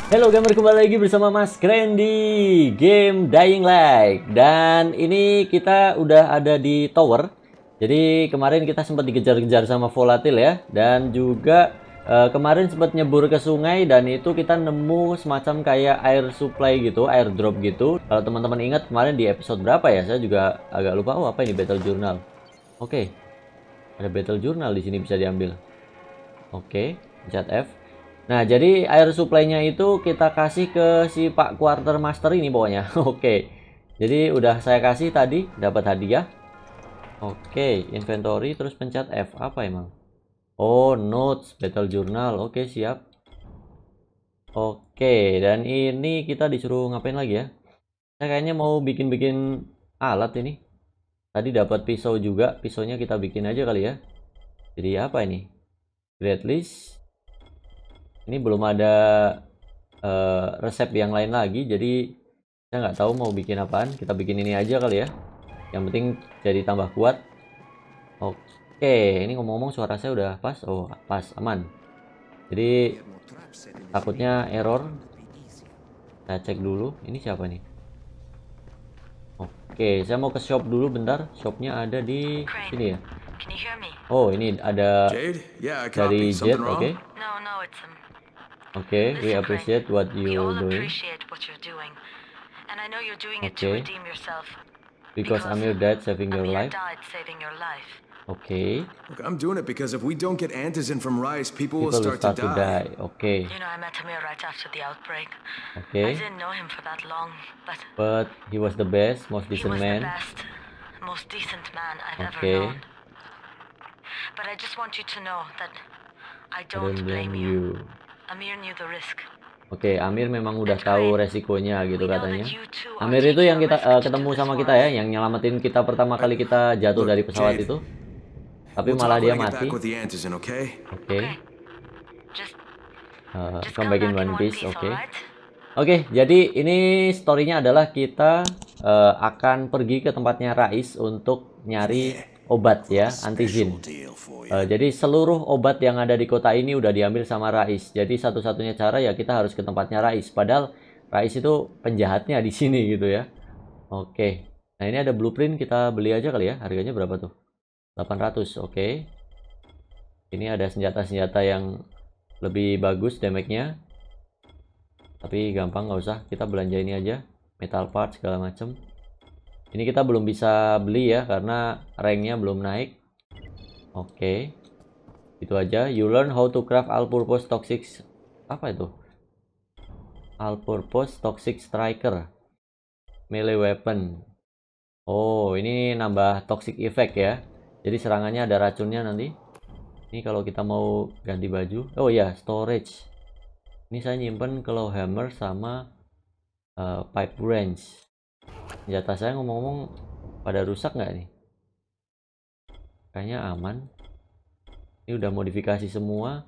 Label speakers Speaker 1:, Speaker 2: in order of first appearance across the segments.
Speaker 1: Halo gamer, kembali lagi bersama Mas Kren di game Dying Light. Dan ini kita udah ada di tower. Jadi kemarin kita sempat dikejar-kejar sama volatil ya. Dan juga kemarin sempat nyebur ke sungai. Dan itu kita nemu semacam kayak air supply gitu, air drop gitu. Kalau teman-teman ingat kemarin di episode berapa ya, saya juga agak lupa. Oh, apa ini, battle journal. Oke, ada battle journal di sini bisa diambil. Oke, pencet F. Nah, jadi air supply-nya itu kita kasih ke si Pak Quartermaster ini pokoknya. Oke. Jadi udah saya kasih tadi, dapat hadiah. Oke, inventory terus pencet F. Apa emang? Oh, notes, battle journal. Oke, siap. Oke, dan ini kita disuruh ngapain lagi ya? Saya kayaknya mau bikin-bikin alat ini. Tadi dapat pisau juga, pisaunya kita bikin aja kali ya. Jadi apa ini? Great list. Ini belum ada resep yang lain lagi, jadi saya nggak tahu mau bikin apaan. Kita bikin ini aja kali ya, yang penting jadi tambah kuat. Oke, ini ngomong-ngomong suara saya udah pas. Oh, pas, aman. Jadi takutnya error. Saya cek dulu, ini siapa nih? Oke, saya mau ke shop dulu bentar. Shopnya ada di sini ya. Oh, ini ada dari Jade. Oke. Okay, we appreciate what you're doing. Okay. Because Amir died saving your life. Okay.
Speaker 2: Look, I'm doing it because if we don't get antizin from Rice, people will
Speaker 1: People will
Speaker 2: start to die.
Speaker 1: Okay.
Speaker 3: You know, I met Amir right after the outbreak.
Speaker 1: Okay.
Speaker 3: I didn't know him for that long,
Speaker 1: but he was the best, most
Speaker 3: he
Speaker 1: decent
Speaker 3: was
Speaker 1: man.
Speaker 3: the best, most decent man I've ever
Speaker 1: Okay.
Speaker 3: known. But I just want you to know that I
Speaker 1: I don't blame you.
Speaker 3: Amir knew the risk.
Speaker 1: Oke, Amir memang udah tahu resikonya gitu
Speaker 3: We know
Speaker 1: katanya.
Speaker 3: that you two are
Speaker 1: Amir itu yang
Speaker 3: taking
Speaker 1: kita
Speaker 3: a risk to
Speaker 1: ketemu
Speaker 3: do
Speaker 1: sama
Speaker 3: this
Speaker 1: kita
Speaker 3: for
Speaker 1: ya,
Speaker 3: us.
Speaker 1: yang nyelamatin kita pertama kali kita jatuh dari pesawat
Speaker 2: Jade.
Speaker 1: itu. Tapi
Speaker 2: We'll
Speaker 1: malah
Speaker 2: talk
Speaker 1: dia
Speaker 2: when I get
Speaker 1: mati.
Speaker 2: back with the antizin, okay?
Speaker 1: Oke.
Speaker 3: Just
Speaker 1: Come
Speaker 3: come
Speaker 1: back in
Speaker 3: back in
Speaker 1: one
Speaker 3: one
Speaker 1: piece.
Speaker 3: piece,
Speaker 1: Oke.
Speaker 3: alright?
Speaker 1: Oke, jadi ini story-nya adalah kita akan pergi ke tempatnya Rais untuk nyari obat ya, antizin. Jadi seluruh obat yang ada di kota ini udah diambil sama Rais. Jadi satu-satunya cara ya kita harus ke tempatnya Rais. Padahal Rais itu penjahatnya di sini gitu ya. Oke. Nah, ini ada blueprint, kita beli aja kali ya. Harganya berapa tuh? 800. Oke. Ini ada senjata-senjata yang lebih bagus damage-nya. Tapi gampang, nggak usah, kita belanja ini aja, metal part segala macem. Ini kita belum bisa beli ya karena ranknya belum naik. Oke, itu aja. You learn how to craft all-purpose toxic, apa itu? All-purpose toxic striker melee weapon. Oh, ini nambah toxic effect ya. Jadi serangannya ada racunnya nanti. Ini kalau kita mau ganti baju. Oh ya, storage. Ini saya nyimpen claw hammer sama pipe wrench. Senjata saya ngomong-ngomong pada rusak nggak nih? Kayaknya aman. Ini udah modifikasi semua.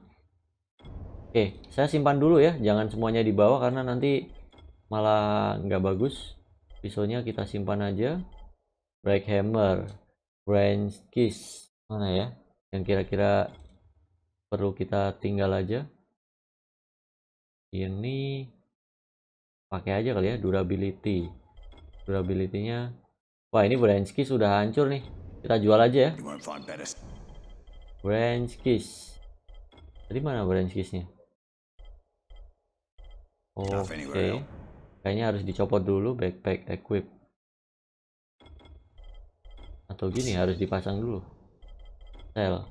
Speaker 1: Oke, saya simpan dulu ya. Jangan semuanya dibawa karena nanti malah nggak bagus. Pisaunya kita simpan aja. Break hammer, wrench keys, mana ya? Yang kira-kira perlu kita tinggal aja. Ini pakai aja kali ya, durability-nya. Wah, ini branch keys sudah hancur nih, kita jual aja ya. Branch keys, tadi mana branch keysnya? Oke. Kayaknya harus dicopot dulu. Backpack equip, atau gini harus dipasang dulu. Sel.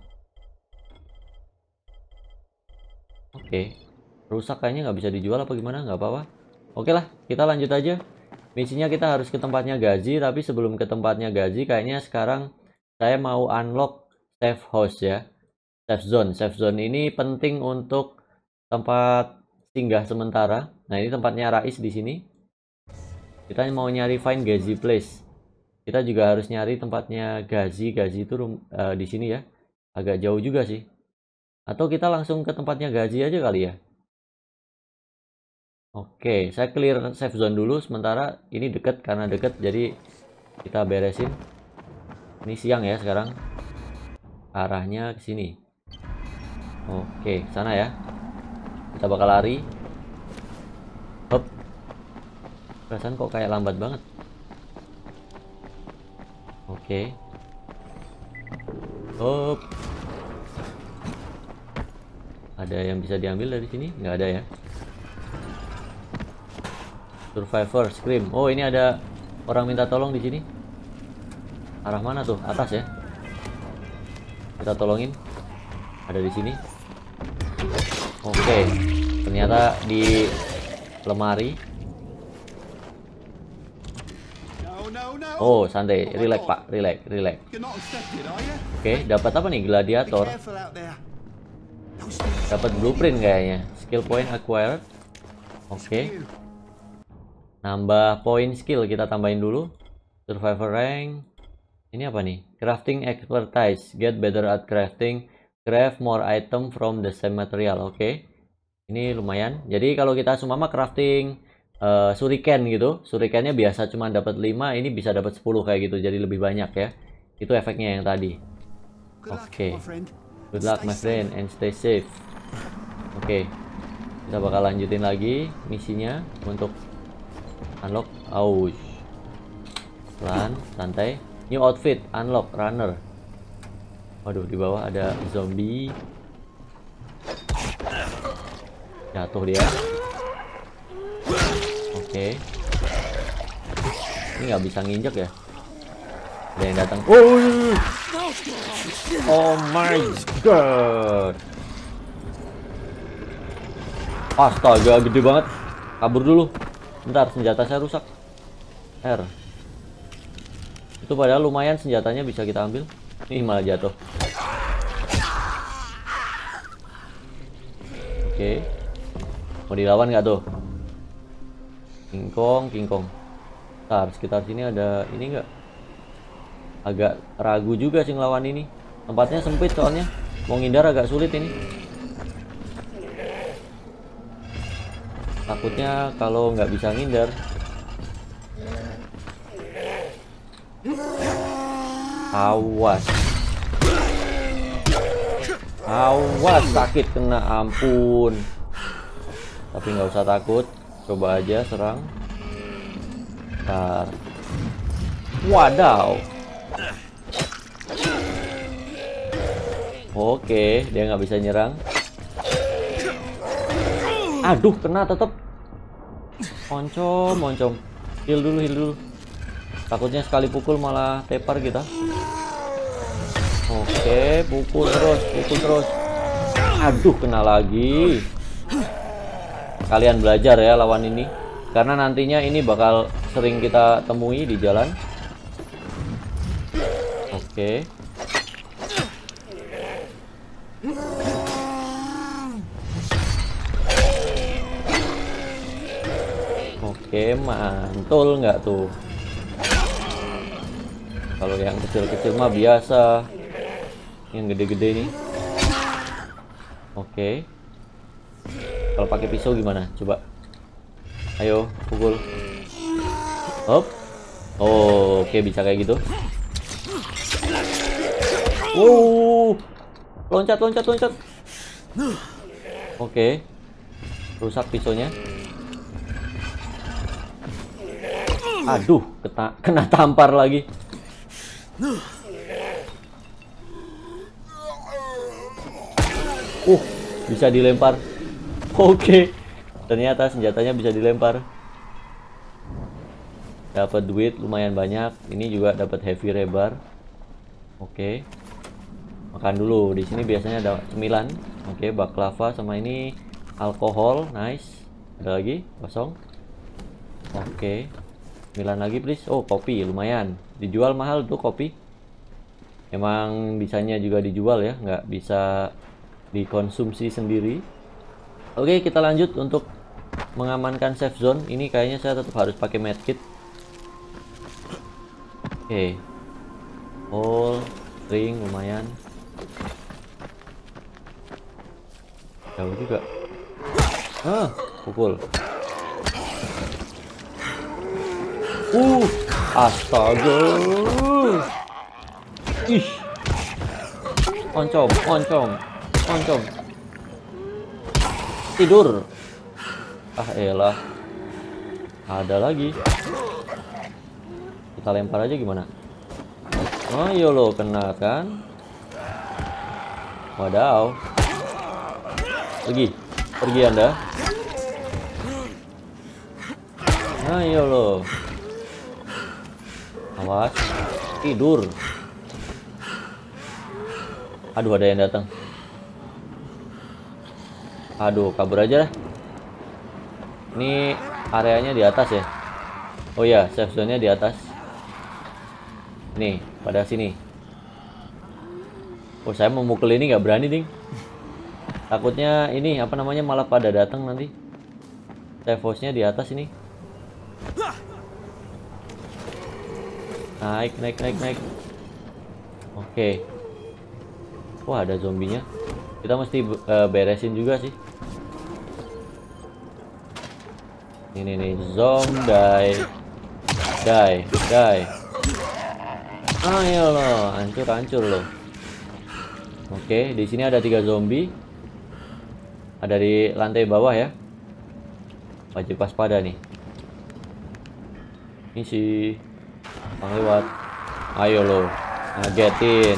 Speaker 1: Oke. Rusak kayaknya nggak bisa dijual apa gimana, nggak apa-apa. Oke lah, kita lanjut aja. Misinya kita harus ke tempatnya Gazi, tapi sebelum ke tempatnya Gazi kayaknya sekarang saya mau unlock safe house ya. Safe zone. Safe zone ini penting untuk tempat singgah sementara. Nah, ini tempatnya Rais di sini. Kita mau nyari find Gazi place. Kita juga harus nyari tempatnya Gazi. Gazi itu di sini ya. Agak jauh juga sih. Atau kita langsung ke tempatnya Gazi aja kali ya. Oke, saya clear safe zone dulu sementara. Ini deket, karena deket jadi kita beresin. Ini siang ya sekarang. Arahnya ke sini. Oke, sana ya. Kita bakal lari. Perasaan kok kayak lambat banget. Oke. Hop. Ada yang bisa diambil dari sini? Nggak ada ya. Survivor Scream. Oh, ini ada orang minta tolong di sini. Arah mana tuh? Atas ya. Kita tolongin. Ada di sini. Oke. Ternyata di lemari. Oh, santai. Relax, Pak. Relax, relax. Oke, dapat apa nih? Gladiator. Dapat blueprint kayaknya. Skill point acquired. Oke. Nambah poin skill, kita tambahin dulu. Survivor rank. Ini apa nih? Crafting expertise. Get better at crafting. Craft more item from the same material. Oke. Ini lumayan. Jadi kalau kita sumama crafting shuriken gitu, shurikennya biasa cuma dapat 5, ini bisa dapat 10 kayak gitu. Jadi lebih banyak ya. Itu efeknya yang tadi. Oke. Good luck my friend and stay safe. Oke. Kita bakal lanjutin lagi misinya untuk unlock. Ouch. Pelan, santai. New outfit, unlock, runner. Waduh, di bawah ada zombie. Jatuh dia. Oke. Ini nggak bisa nginjek ya. Ada yang datang. Oh my god. Astaga, gede banget. Kabur dulu. Bentar, senjata saya rusak. R. Itu padahal lumayan senjatanya bisa kita ambil. Ini malah jatuh. Oke. Mau dilawan nggak tuh? King Kong, King Kong. Ntar, sekitar sini ada ini nggak? Agak ragu juga sih ngelawan ini. Tempatnya sempit soalnya. Mau ngindar agak sulit ini. Takutnya kalau nggak bisa ngindar. Awas. Awas, sakit kena, ampun. Tapi nggak usah takut. Coba aja serang. Bentar. Wadaw. Oke, dia nggak bisa nyerang. Aduh, kena tetep. Moncom, moncom. Heal dulu, heal dulu. Takutnya sekali pukul malah tepar kita. Oke, pukul terus, pukul terus. Aduh, kena lagi. Kalian belajar ya lawan ini, karena nantinya ini bakal sering kita temui di jalan. Oke. Oke, mantul nggak tuh? Kalau yang kecil-kecil mah biasa. Yang gede-gede nih. Oke. Kalau pakai pisau gimana? Coba. Ayo, pukul. Hop. Oh, oke, bisa kayak gitu. Loncat, loncat, loncat. Oke. Rusak pisaunya. Aduh, kena tampar lagi. Bisa dilempar. Oke. Ternyata senjatanya bisa dilempar. Dapat duit lumayan banyak. Ini juga dapat heavy rebar. Oke. Makan dulu. Di sini biasanya ada cemilan. Oke, baklava sama ini alkohol. Nice. Ada lagi? Kosong. Oke. Cemilan lagi please. Oh, kopi lumayan. Dijual mahal tuh kopi. Emang bisanya juga dijual ya, nggak bisa dikonsumsi sendiri. Oke, kita lanjut untuk mengamankan safe zone. Ini kayaknya saya tetap harus pakai medkit. Oke. Hole, ring lumayan. Jauh juga. Pukul. Astaga. Ih. Oncom, oncom, oncom. Tidur. Ah, elah. Ada lagi. Kita lempar aja gimana? Oh iya lo, kena kan? Wadaw. Pergi Anda. Ayo lo. Awas. Tidur. Aduh, ada yang datang. Aduh, kabur aja dah. Ini areanya di atas ya. Oh ya, safe zone-nya di atas. Nih, pada sini. Oh, saya mau mukul ini nggak berani, ding. Takutnya ini apa namanya malah pada datang nanti. Safe house-nya di atas ini. Naik. Oke. Wah, ada zombinya. Kita mesti beresin juga sih. Ini nih, zombie. Die. Ayo lo, hancur lo. Oke, di sini ada 3 zombie. Ada di lantai bawah ya. Wajib waspada nih. Misi lewat. Ayo lo, ngagetin.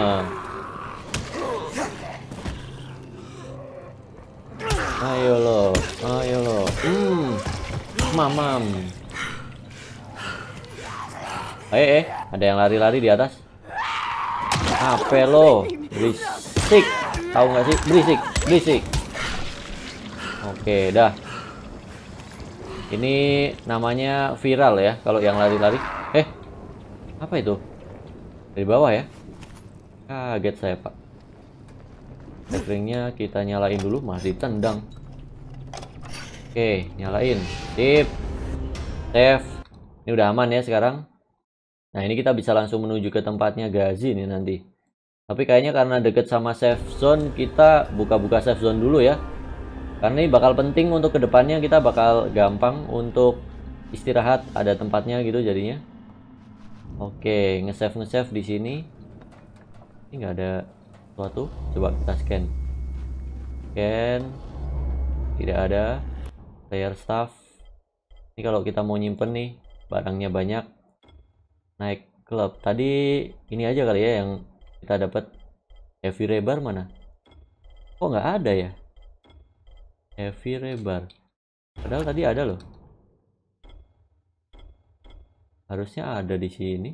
Speaker 1: Ayo lo. Mamam. Ada yang lari-lari di atas. Apa lo? Berisik. Tahu nggak sih? Berisik. Oke, dah. Ini namanya viral ya, kalau yang lari-lari. Apa itu? Dari bawah ya? Kaget saya, Pak. Bateringnya kita nyalain dulu, masih tendang. Oke, nyalain. Sip. Save. Ini udah aman ya sekarang. Nah, ini kita bisa langsung menuju ke tempatnya Gazi nih nanti. Tapi kayaknya karena deket sama safe zone, kita buka-buka safe zone dulu ya. Karena ini bakal penting untuk kedepannya, kita bakal gampang untuk istirahat, ada tempatnya gitu jadinya. Oke, nge-save di sini. Ini nggak ada sesuatu. Coba kita scan. Tidak ada. Player staff. Ini kalau kita mau nyimpen nih, barangnya banyak. Naik klub. Tadi ini aja kali ya yang kita dapat. Heavy rebar mana? Kok nggak ada ya? Heavy rebar. Padahal tadi ada loh. Harusnya ada di sini.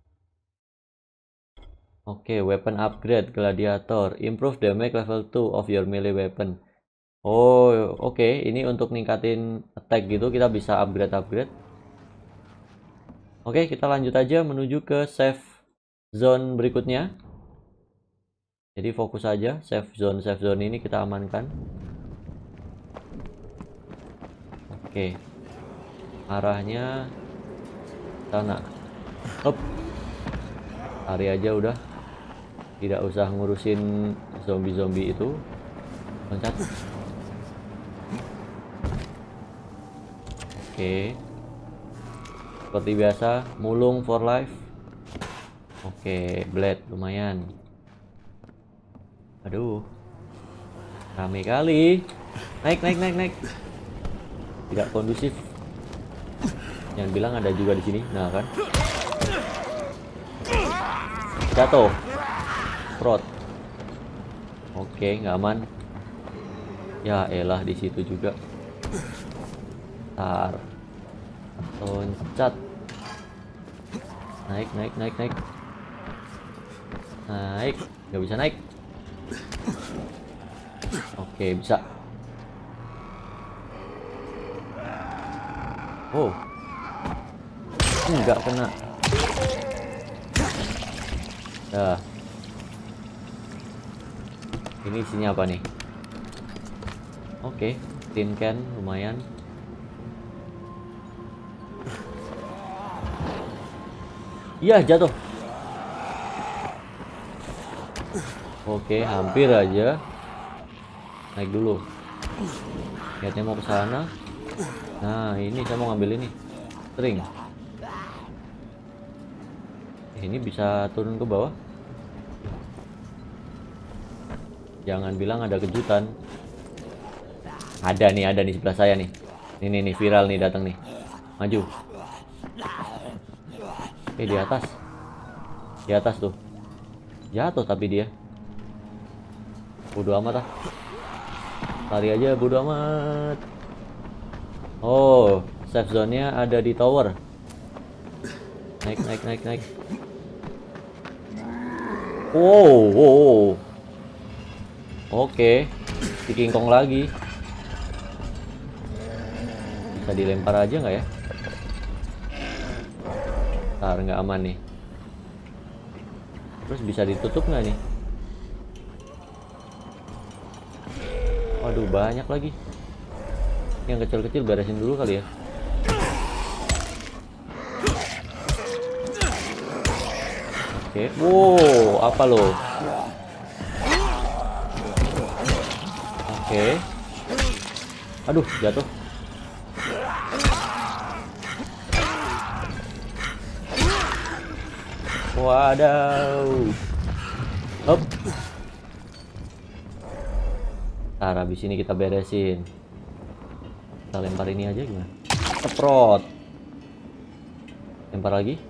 Speaker 1: Oke, weapon upgrade gladiator. Improve damage level 2 of your melee weapon. Oh, oke. Ini untuk ningkatin attack gitu, kita bisa upgrade. Oke, kita lanjut aja menuju ke safe zone berikutnya. Jadi fokus aja, safe zone ini kita amankan. Oke. Arahnya sana. Hop. Lari aja udah. Tidak usah ngurusin zombie itu. Loncat. Oke. Seperti biasa, mulung for life. Oke, blade lumayan. Aduh. Rame kali. Naik. Tidak kondusif. Jangan bilang ada juga di sini. Nah, kan. Jatuh. Prot. Oke, nggak aman. Ya elah, di situ juga. Tar. Loncat. Naik. Nggak bisa naik. Oke, bisa. Oh. Nggak kena. Dah. Ini isinya apa nih? Oke, tin can lumayan. Iya, jatuh. Oke, hampir aja. Naik dulu. Lihatnya mau ke sana. Nah, ini saya mau ngambil ini. String. Ini bisa turun ke bawah. Jangan bilang ada kejutan. Ada nih sebelah saya nih. Ini nih viral nih datang nih. Maju. Di atas. Di atas tuh. Jatuh tapi dia. Bodo amat ah. Lari aja, bodo amat. Oh, safe zone-nya ada di tower. Naik, naik, naik, naik. Wow, wow. Oke. Si King Kong lagi. Bisa dilempar aja nggak ya? Ntar nggak aman nih. Terus bisa ditutup nggak nih? Waduh, banyak lagi. Yang kecil-kecil beresin dulu kali ya. Oke, wow, apa lo? Oke. Aduh, jatuh. Wadaw. Hop. Ntar habis ini kita beresin. Kita lempar ini aja gimana? Ceprot. Lempar lagi.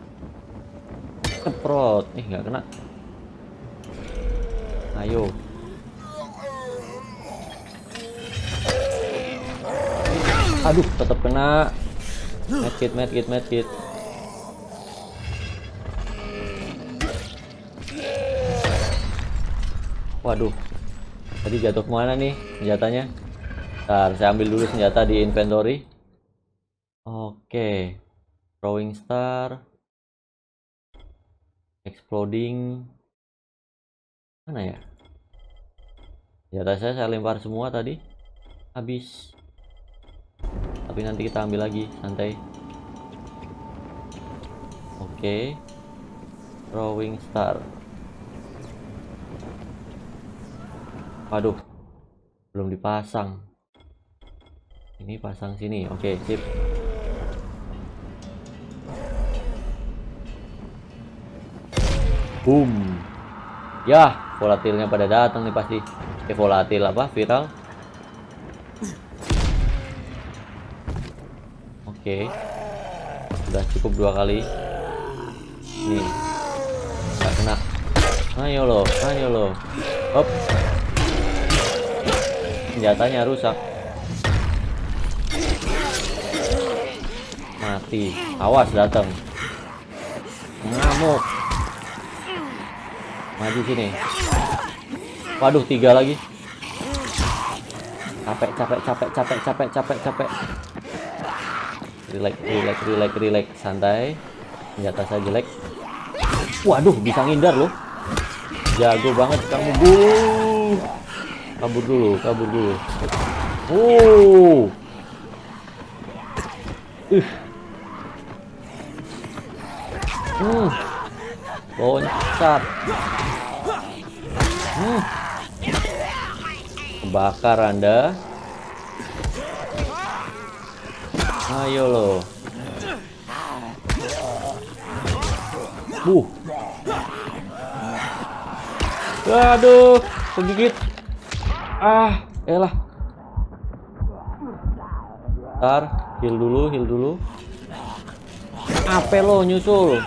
Speaker 1: Ceprot. Nggak kena. Ayo. Aduh, tetap kena. Medkit, medkit, medkit. Waduh. Tadi jatuh kemana nih senjatanya? Ntar saya ambil dulu senjata di inventory. Oke. Throwing star. Exploding. Mana ya? Senjata saya lempar semua tadi. Habis. Tapi nanti kita ambil lagi, santai. Oke. Throwing star. Waduh, belum dipasang. Ini pasang sini. Oke, sip. Boom. Ya, volatilnya pada datang nih pasti. Volatil apa? Viral. Oke. Udah cukup 2 kali. Nih. Nggak kena. Ayo lo, ayo lo. Hop. Senjatanya rusak. Mati. Awas datang. Ngamuk. Maju sini. Waduh, 3 lagi. Capek, capek, capek, capek, capek, capek, capek. Relax, relax, relax, relax. Santai. Senjata saya jelek. Waduh, bisa ngindar loh. Jago banget kamu, Bu. Kabur dulu, kabur dulu. Loncat. Kebakar Anda. Ayo lo. Aduh, kegigit. Elah. Ntar, heal dulu, heal dulu. Apa lo nyusul?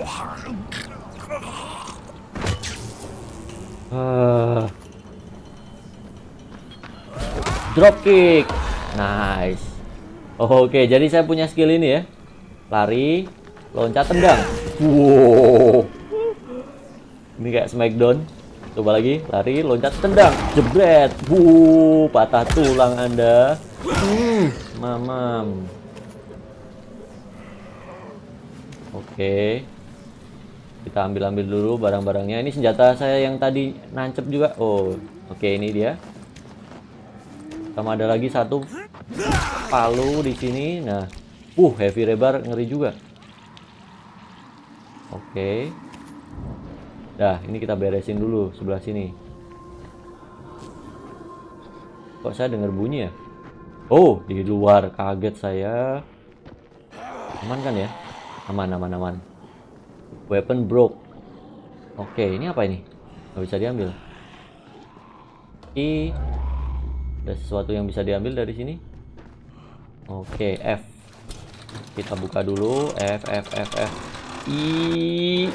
Speaker 1: Drop kick. Nice. Oke, jadi saya punya skill ini ya. Lari, loncat, tendang. Wow. Ini kayak Smackdown. Coba lagi, lari, loncat, tendang, jebret. Patah tulang Anda. Mamam. Oke. Kita ambil-ambil dulu barang-barangnya. Ini senjata saya yang tadi nancep juga. Oh, oke, ini dia. Sama ada lagi satu palu di sini. Nah, heavy rebar ngeri juga. Oke. Dah, ini kita beresin dulu sebelah sini. Kok saya dengar bunyi ya? Oh, di luar, kaget saya. Aman kan ya? Aman, aman, aman. Weapon broke. Oke, ini apa ini? Nggak bisa diambil. Ada sesuatu yang bisa diambil dari sini. Oke, F. Kita buka dulu. F. I.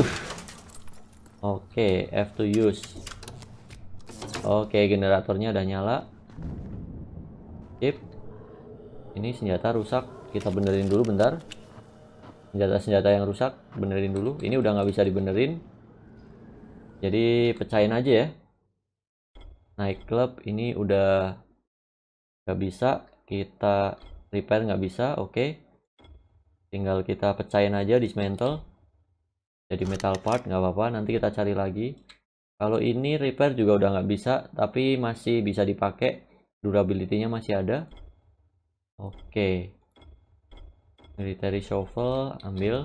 Speaker 1: Oke, F to use. Oke, generatornya udah nyala. Sip. Ini senjata rusak. Kita benerin dulu bentar. Senjata-senjata yang rusak, benerin dulu. Ini udah nggak bisa dibenerin. Jadi pecahin aja ya. Nightclub ini udah nggak bisa. Kita repair nggak bisa. Oke. Tinggal kita pecahin aja, dismantle. Jadi metal part, nggak apa-apa. Nanti kita cari lagi. Kalau ini repair juga udah nggak bisa, tapi masih bisa dipakai. Durability-nya masih ada. Oke. Military shovel, ambil.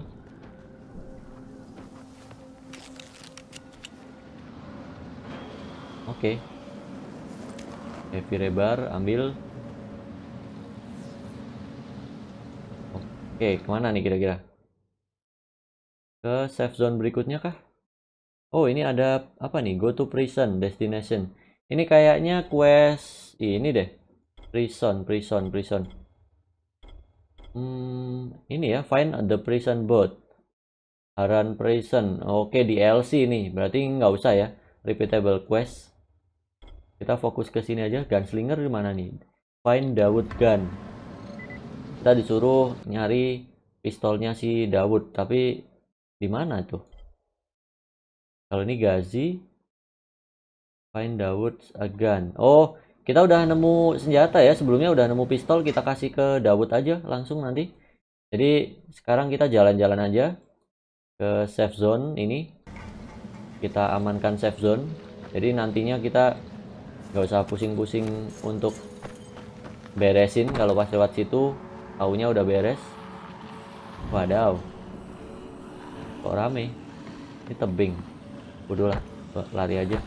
Speaker 1: Oke. Heavy rebar, ambil. Oke, kemana nih kira-kira? Ke safe zone berikutnya kah? Oh, ini ada apa nih? Go to prison, destination. Ini kayaknya quest ini deh. Prison. Ini ya, find the prison boat. Haran prison. Oke, DLC nih. Berarti nggak usah ya. Repeatable quest. Kita fokus ke sini aja. Gunslinger di mana nih? Find Dawood gun. Kita disuruh nyari pistolnya si Dawood, tapi di mana tuh? Kalau ini Gazi, find Dawood a gun. Oh, kita udah nemu senjata ya. Sebelumnya udah nemu pistol, kita kasih ke Dawood aja langsung nanti. Jadi sekarang kita jalan-jalan aja ke safe zone ini. Kita amankan safe zone. Jadi nantinya kita nggak usah pusing-pusing untuk beresin. Kalau pas lewat situ taunya udah beres. Wadaw, kok rame. Ini tebing. Bodoh lah, lari aja.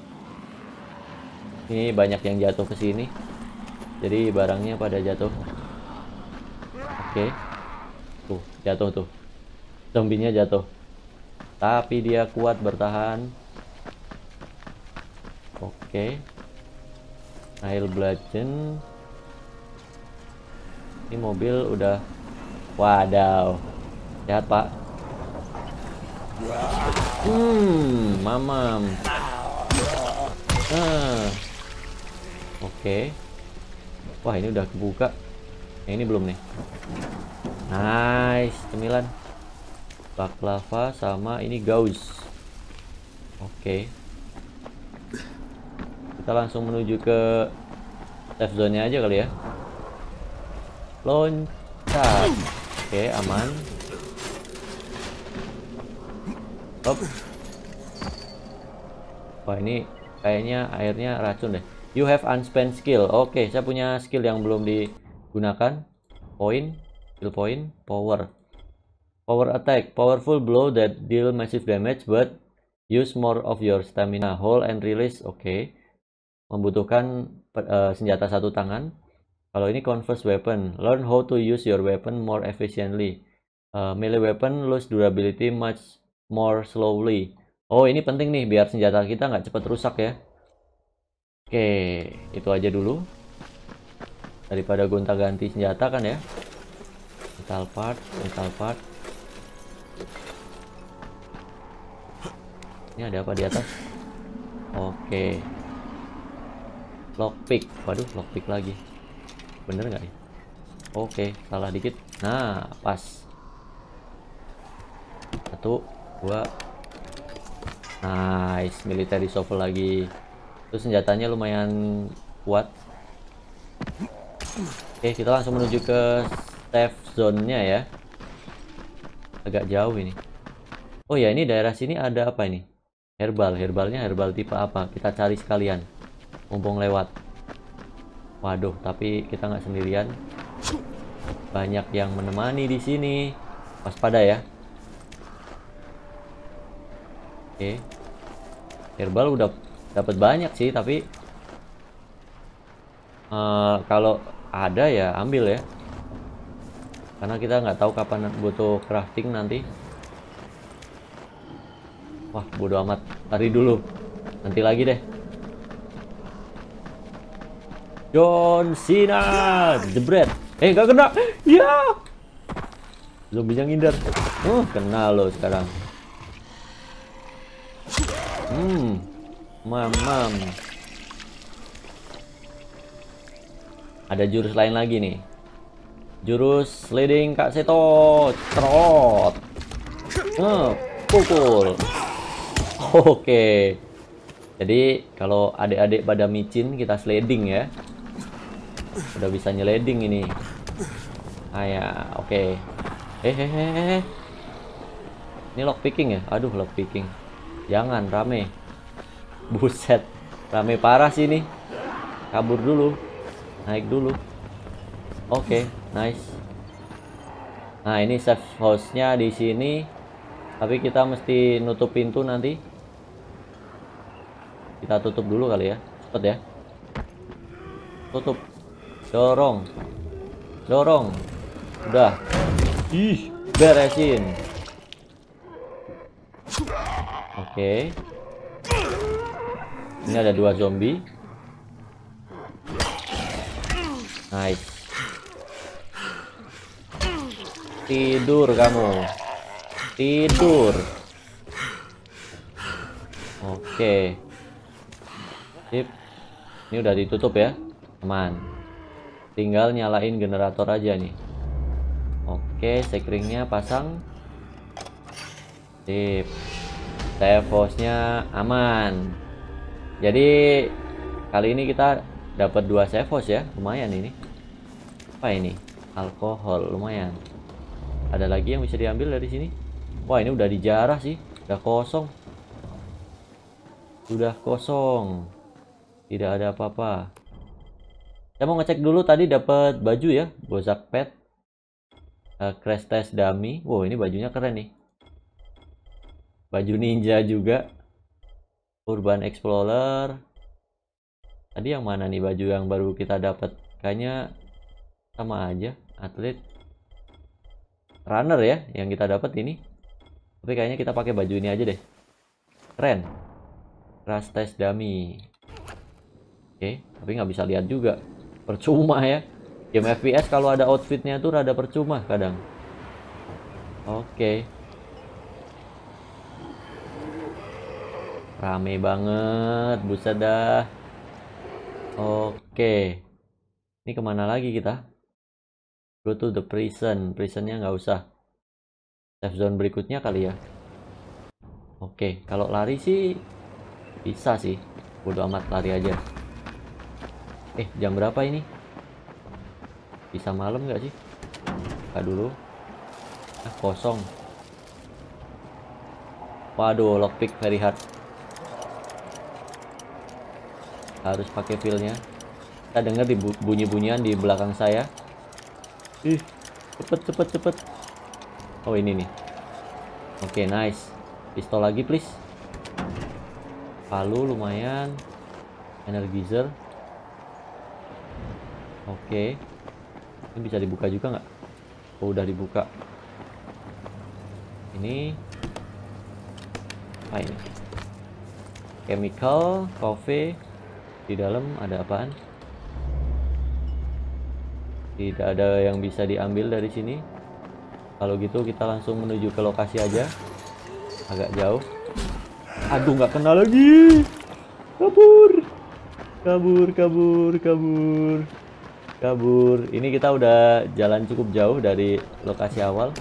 Speaker 1: Ini banyak yang jatuh ke sini. Jadi barangnya pada jatuh. Oke. Tuh, jatuh tuh. Zombinya jatuh. Tapi dia kuat bertahan. Oke. Nail bludgeon. Ini mobil udah. Wadaw. Sehat, Pak. Mamam. Oke. Wah, ini udah kebuka. Yang ini belum nih. Nice, cemilan. Baklava sama ini gaus. Oke. Kita langsung menuju ke safe zone-nya aja kali ya. Loncat. Oke, aman. Hop. Wah, ini kayaknya airnya racun deh. You have unspent skill. Oke, saya punya skill yang belum digunakan. Point, skill point, power. Power attack, powerful blow that deal massive damage but use more of your stamina. Hold and release. Oke. Membutuhkan senjata satu tangan. Kalau ini converse weapon, learn how to use your weapon more efficiently. Melee weapon lose durability much more slowly. Oh, ini penting nih biar senjata kita nggak cepat rusak ya. Oke, itu aja dulu. Daripada gonta-ganti senjata kan ya. Metal part. Ini ada apa di atas? Oke. Lockpick. Waduh, lockpick lagi. Bener nggak ya? Oke, salah dikit. Nah, pas. 1, 2. Nice, military shovel lagi. Terus senjatanya lumayan kuat. Oke, kita langsung menuju ke safe zone-nya ya. Agak jauh ini. Oh ya, ini daerah sini ada apa ini? Herbalnya herbal tipe apa? Kita cari sekalian. Mumpung lewat. Waduh, tapi kita nggak sendirian. Banyak yang menemani di sini. Waspada ya. Oke. Herbal udah dapat banyak sih, tapi kalau ada ya ambil ya. Karena kita nggak tahu kapan butuh crafting nanti. Wah, bodo amat. Lari dulu. Nanti lagi deh. John Cena, jebret. Gak kena. Ya. Zombinya ngindar. Kena lo sekarang. Mamam. Ada jurus lain lagi nih. Jurus leading Kak Seto. Trot. Pukul. Oke. Jadi kalau adik-adik pada micin, kita sliding ya. Udah bisa nyeleding ini. Ayah, oke. Ini lockpicking ya? Aduh, lockpicking. Jangan, rame. Buset. Rame parah sih ini. Kabur dulu. Naik dulu. Oke, nice. Nah, ini safe house-nya di sini. Tapi kita mesti nutup pintu nanti. Kita tutup dulu kali ya. Cepet ya. Tutup. Dorong. Dorong. Udah. Ih, beresin. Oke. Ini ada 2 zombie. Nice. Tidur kamu. Tidur. Oke. Sip. Ini udah ditutup ya, teman. Tinggal nyalain generator aja nih. Oke, sekringnya pasang. Sip. Safe house-nya aman. Jadi kali ini kita dapat 2 safe house ya, lumayan ini. Apa ini? Alkohol, lumayan. Ada lagi yang bisa diambil dari sini? Wah, ini udah dijarah sih, udah kosong. Sudah kosong. Tidak ada apa-apa. Saya mau ngecek dulu tadi dapat baju ya, Bozak Pet. Crash Test Dummy. Wow, ini bajunya keren nih. Baju ninja juga. Urban Explorer. Tadi yang mana nih baju yang baru kita dapat? Kayaknya sama aja. Atlet. Runner ya yang kita dapat ini. Tapi kayaknya kita pakai baju ini aja deh. Keren. Crash Test Dummy. Oke, tapi nggak bisa lihat juga. Percuma ya. Game FPS kalau ada outfitnya tuh rada percuma kadang. Oke. Rame banget, buset dah. Oke. Ini kemana lagi kita? Go to the prison. Prisonnya nggak usah. Safe zone berikutnya kali ya. Oke, kalau lari sih bisa sih. Bodo amat, lari aja. Jam berapa ini? Bisa malam nggak sih? Buka dulu. Kosong. Waduh, lockpick very hard. Harus pakai feel-nya. Kita dengar di bunyi-bunyian di belakang saya. Cepet. Oh, ini nih. Oke, nice. Pistol lagi, please. Palu lumayan. Energizer. Oke. Ini bisa dibuka juga nggak? Oh, udah dibuka. Ini apa ini? Chemical, coffee. Di dalam ada apaan? Tidak ada yang bisa diambil dari sini. Kalau gitu kita langsung menuju ke lokasi aja. Agak jauh. Aduh, nggak kena lagi. Kabur. Ini kita udah jalan cukup jauh dari lokasi awal.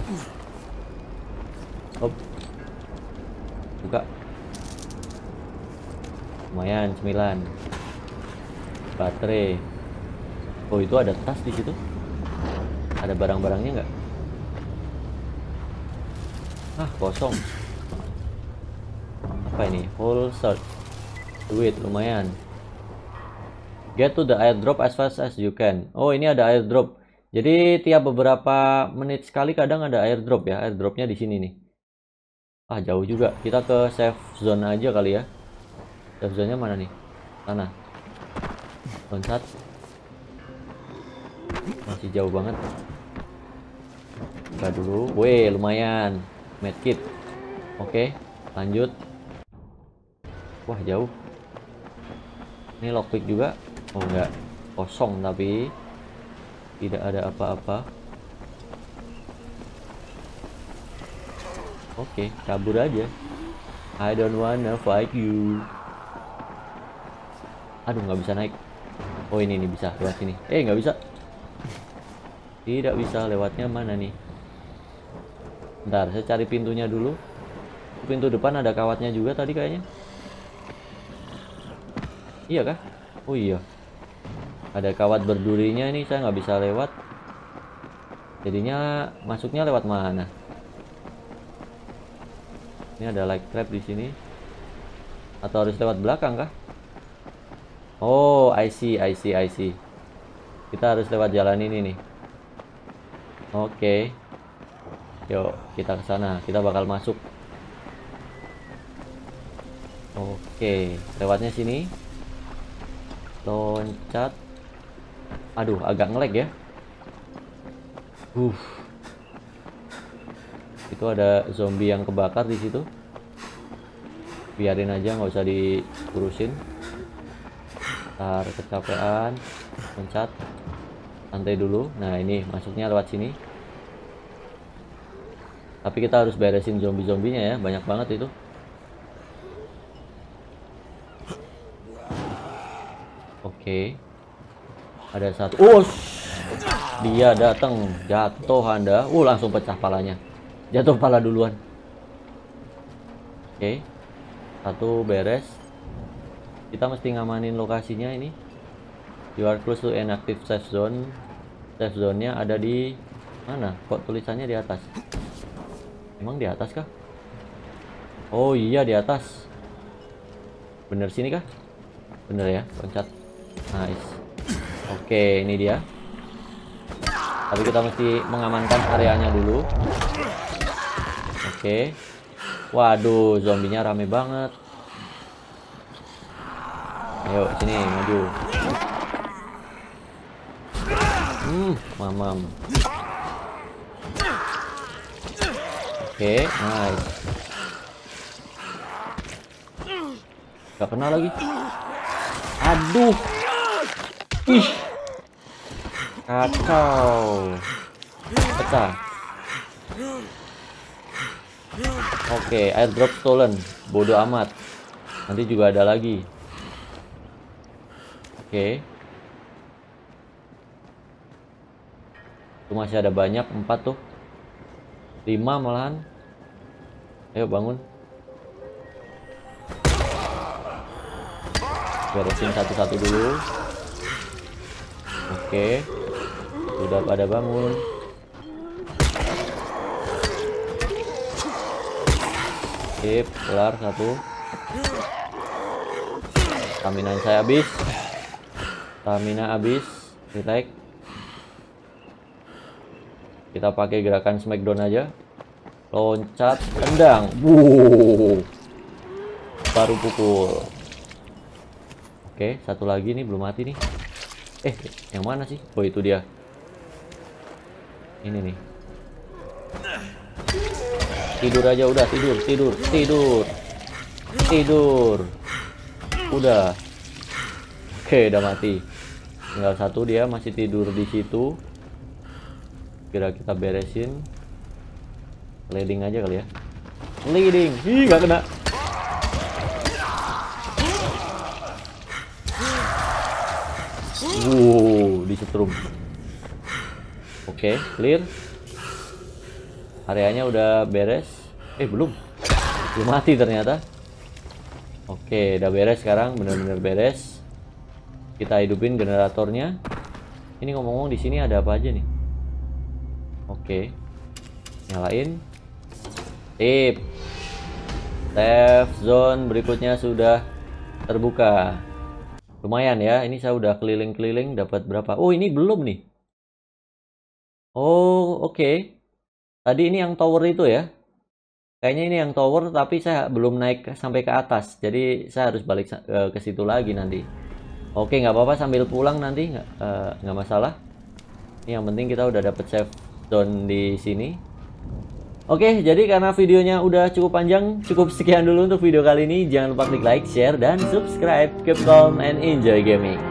Speaker 1: Hop. Buka. Lumayan, 9. Baterai. Oh, itu ada tas di situ. Ada barang-barangnya nggak? Kosong. Apa ini? Full search. Duit lumayan. Get to the airdrop as fast as you can. Oh, ini ada airdrop. Jadi tiap beberapa menit sekali kadang ada airdrop ya. Airdropnya di sini nih. Jauh juga. Kita ke safe zone aja kali ya. Safe zone-nya mana nih? Sana. Loncat. Masih jauh banget. Buka dulu. Weh, lumayan. Medkit. Oke, lanjut. Wah, jauh. Ini lockpick juga. Oh, enggak. Kosong tapi tidak ada apa-apa. Oke, kabur aja. I don't wanna fight you. Aduh, nggak bisa naik. Oh, ini bisa lewat sini. Nggak bisa. Tidak bisa, lewatnya mana nih? Bentar, saya cari pintunya dulu. Pintu depan ada kawatnya juga tadi kayaknya. Iya kah? Oh iya. Ada kawat berdurinya ini, saya nggak bisa lewat. Jadinya masuknya lewat mana? Ini ada light trap di sini. Atau harus lewat belakang kah? Oh, I see. Kita harus lewat jalan ini nih. Oke. Yuk, kita ke sana. Kita bakal masuk. Oke, lewatnya sini. Loncat. Aduh, agak nge-lag ya. Itu ada zombie yang kebakar di situ. Biarin aja, nggak usah diurusin. Ntar kecapean. Loncat. Santai dulu. Nah, ini masuknya lewat sini. Tapi kita harus beresin zombie-zombinya ya, banyak banget itu. Oke. Ada satu. Dia datang, jatuh Anda. Langsung pecah palanya. Jatuh pala duluan. Oke. Satu beres. Kita mesti ngamanin lokasinya ini. You are close to an active safe zone. Safe zone-nya ada di mana? Kok tulisannya di atas? Emang di atas kah? Oh iya, di atas. Bener sini kah? Bener ya, loncat. Nice. Oke, ini dia. Tapi kita mesti mengamankan areanya dulu. Oke. Waduh, zombinya rame banget. Ayo, sini, maju. Mamam. Oke, nice. Gak kena lagi. Aduh. Ih. Kacau. Pecah. Oke, airdrop stolen. Bodoh amat. Nanti juga ada lagi. Oke. Itu masih ada banyak, 4 tuh. 5 malahan. Ayo bangun. Beresin satu-satu dulu. Oke. Sudah pada bangun. Sip, kelar satu. Stamina saya habis. Stamina habis. Retake. Kita pakai gerakan smackdown aja. Loncat, tendang. Baru pukul. Oke, satu lagi nih belum mati nih. Yang mana sih? Oh, itu dia. Ini nih. Tidur aja udah, tidur. Udah. Oke, udah mati. Tinggal satu, dia masih tidur di situ. Kira kita beresin. Leading aja kali ya. Leading. Ih, nggak kena. Disetrum. Oke, clear. Areanya udah beres. Belum mati ternyata. Oke, udah beres sekarang, bener-bener beres. Kita hidupin generatornya. Ini ngomong-ngomong di sini ada apa aja nih? Oke, nyalain. Sip. Safe zone berikutnya sudah terbuka. Lumayan ya, ini saya udah keliling-keliling dapat berapa? Oh, ini belum nih. Oh, oke. Tadi ini yang tower itu ya. Kayaknya ini yang tower, tapi saya belum naik sampai ke atas. Jadi saya harus balik ke situ lagi nanti. Oke, nggak apa-apa sambil pulang nanti, nggak masalah. Ini yang penting kita udah dapet safe zone di sini. Oke, jadi karena videonya udah cukup panjang, cukup sekian dulu untuk video kali ini. Jangan lupa klik like, share, dan subscribe. Keep calm and enjoy gaming.